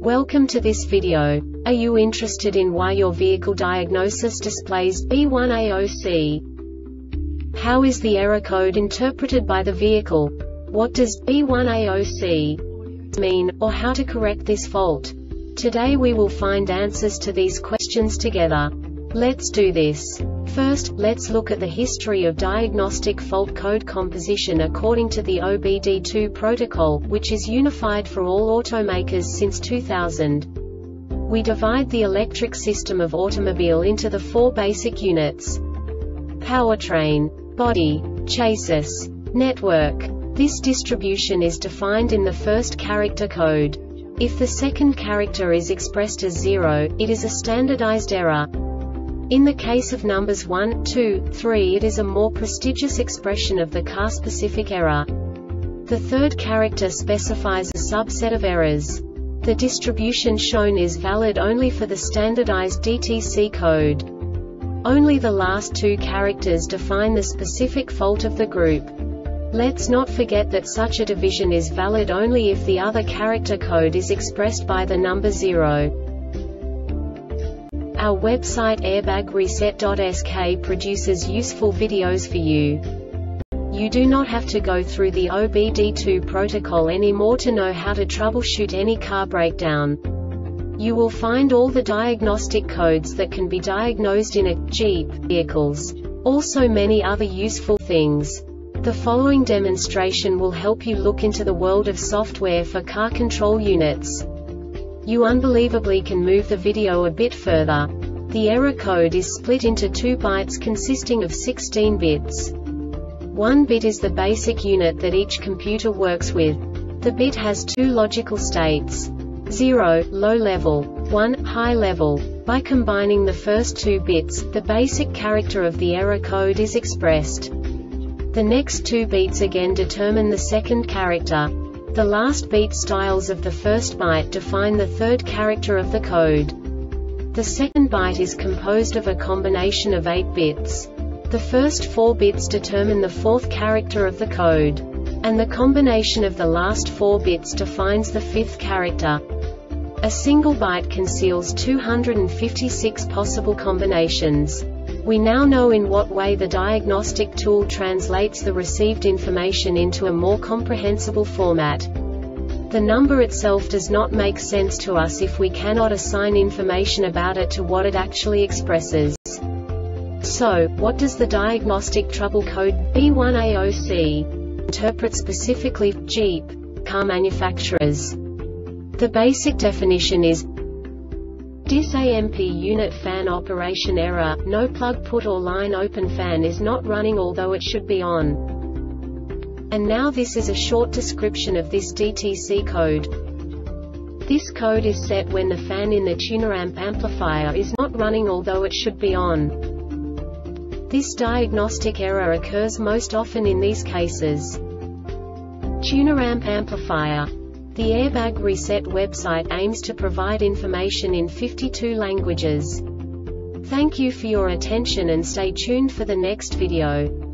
Welcome to this video. Are you interested in why your vehicle diagnosis displays B1AOC? How is the error code interpreted by the vehicle? What does B1AOC mean, or how to correct this fault? Today we will find answers to these questions together. Let's do this. First, let's look at the history of diagnostic fault code composition according to the OBD2 protocol, which is unified for all automakers since 2000. We divide the electric system of automobile into the four basic units: powertrain, body, chassis, network. This distribution is defined in the first character code. If the second character is expressed as 0, it is a standardized error. In the case of numbers 1, 2, 3, it is a more prestigious expression of the car-specific error. The third character specifies a subset of errors. The distribution shown is valid only for the standardized DTC code. Only the last two characters define the specific fault of the group. Let's not forget that such a division is valid only if the other character code is expressed by the number 0. Our website airbagreset.sk produces useful videos for you. You do not have to go through the OBD2 protocol anymore to know how to troubleshoot any car breakdown. You will find all the diagnostic codes that can be diagnosed in a Jeep vehicles. Also many other useful things. The following demonstration will help you look into the world of software for car control units. You unbelievably can move the video a bit further. The error code is split into 2 bytes consisting of 16 bits. 1 bit is the basic unit that each computer works with. The bit has 2 logical states: 0, low level, 1, high level. By combining the first 2 bits, the basic character of the error code is expressed. The next 2 beats again determine the second character. The last beat styles of the first byte define the third character of the code. The second byte is composed of a combination of 8 bits. The first 4 bits determine the fourth character of the code. And the combination of the last 4 bits defines the fifth character. A single byte conceals 256 possible combinations. We now know in what way the diagnostic tool translates the received information into a more comprehensible format. The number itself does not make sense to us if we cannot assign information about it to what it actually expresses. So, what does the diagnostic trouble code B1AOC interpret specifically for Jeep car manufacturers? The basic definition is DIS-AMP unit fan operation error, no plug put or line open fan is not running although it should be on. And now this is a short description of this DTC code. This code is set when the fan in the tuner-amp amplifier is not running although it should be on. This diagnostic error occurs most often in these cases: tuner-amp amplifier. The Airbag Reset website aims to provide information in 52 languages. Thank you for your attention and stay tuned for the next video.